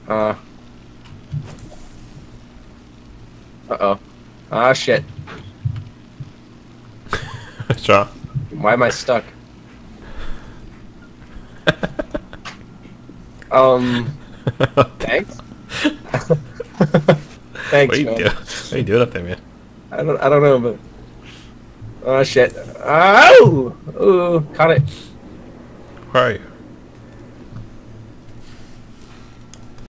Uh-oh. Ah, shit. What's wrong? Why am I stuck? Thanks? What are Thanks, you man. doing? What are you doing up there, man? I don't know, but... Oh, shit. Oh! Ooh, caught it. Where are you?